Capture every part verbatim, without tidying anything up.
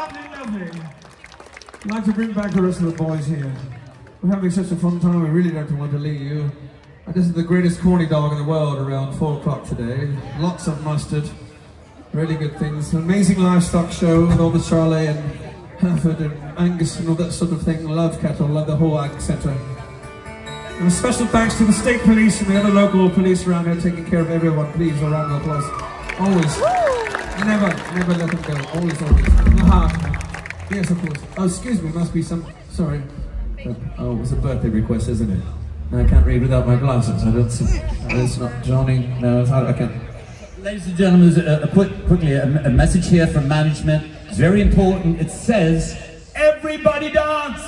Lovely, lovely. I'd like to bring back the rest of the boys here. We're having such a fun time, we really don't want to leave you. And this is the greatest corny dog in the world around four o'clock today. Lots of mustard, really good things. An amazing livestock show with all the Charlie and Hereford and Angus and all that sort of thing. Love cattle, love the whole ag centre. And a special thanks to the state police and the other local police around here taking care of everyone. Please, a round of applause. Always. Never, never let them go. Always, always. Aha. Yes, of course. Oh, excuse me, must be some... Sorry. Oh, it's a birthday request, isn't it? I can't read without my glasses. I don't see. It's not Johnny. No, it's not. I can't. Ladies and gentlemen, there's a, a quick, quickly a, a message here from management. It's very important. It says, everybody dance!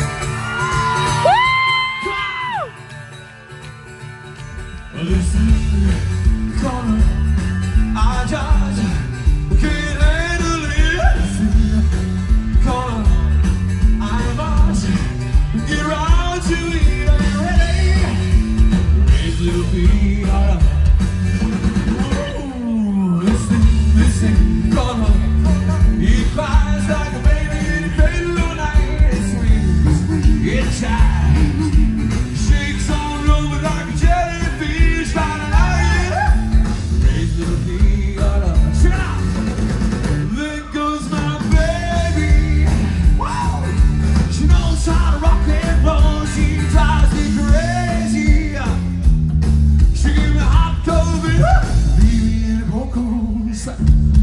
Woo! Well, this is gonna, I just can't handle it. Gonna, I must get around to it. Are you ready? Raise little feet, alright. Ooh, listen, listen, gonna, he cries like a baby in a cradle all night. It swings, it chimes, shakes all over like a jellyfish, like a lion. Raise little feet, alright. Check it out. There goes my baby. Wow. She knows how to rock and roll. She drives me crazy. She gave me hot COVID, leave me in a cold, cold sweat.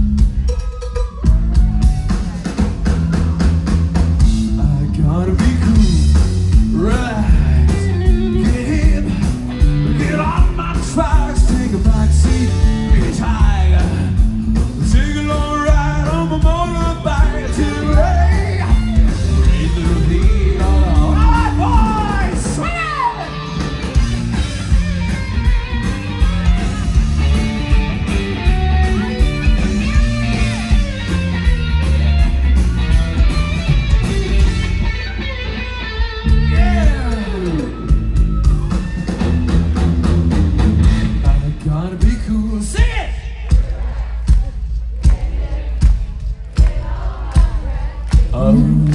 I gotta be cool, right? Get hip, get off my tracks, take a back seat, be tiger, take a long ride on my motorbike to the way. Raise little feet, all right, boys, swing it! Gotta be cool, sing it! Oh.